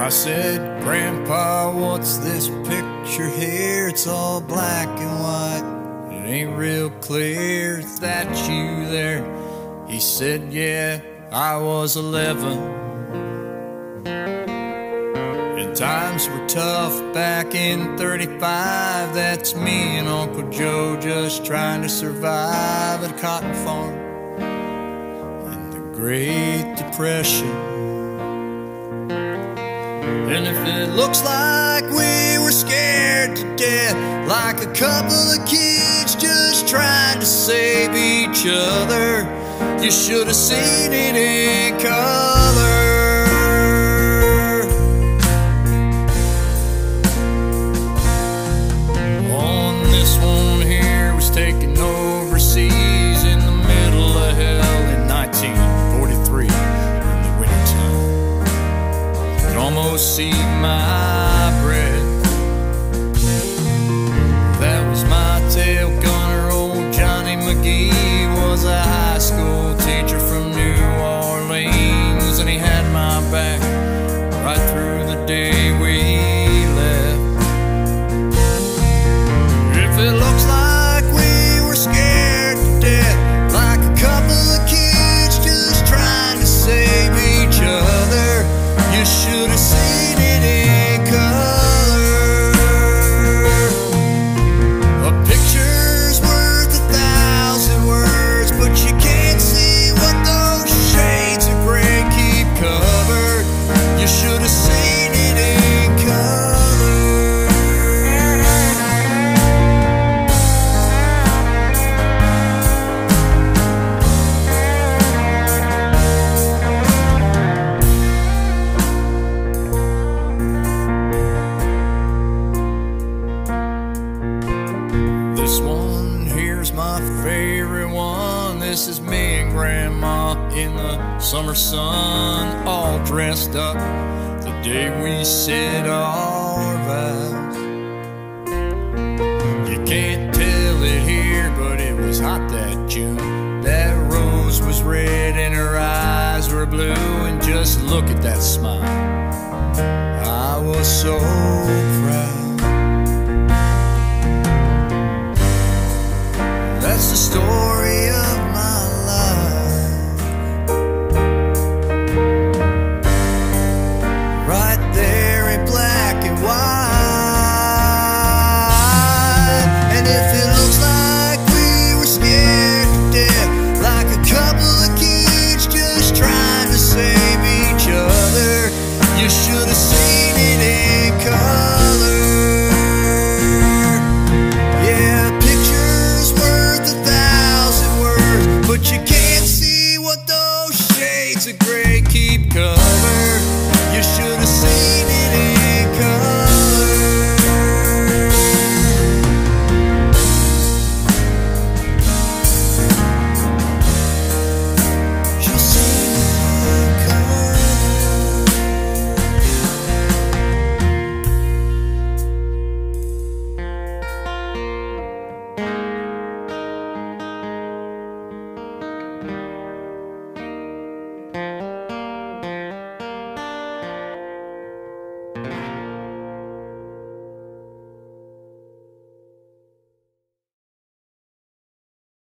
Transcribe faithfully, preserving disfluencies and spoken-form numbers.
I said, Grandpa, what's this picture here? It's all black and white, it ain't real clear. Is that you there? He said, yeah, I was eleven. And times were tough back in thirty-five. That's me and Uncle Joe just trying to survive at a cotton farm in the Great Depression. And if it looks like we were scared to death, like a couple of kids just trying to save each other, you should have seen it in color. On this one here was taken overseas in the middle of hell in nineteen forty-three in the wintertime. Could almost see my breath. That was my tail gunner, old Johnny McGee. Was a high school teacher from New Orleans, and he had my back right through the day we left. If it looks like we were scared to death, like a couple of kids just trying to save each other, you should have seen it in color. A picture's worth a thousand words, but you can't see what those shades of gray keep covered. You should have seen it in color. This one here's my favorite one. This is me and Grandma in the summer sun, all dressed up the day we said our vows. You can't tell it here, but it was hot that June. That rose was red and her eyes were blue, and just look at that smile, I was so proud. That's the story of my life, right there in black and white. And if it looks like we were scared to death, like a couple of kids just trying to save each other, you should have seen it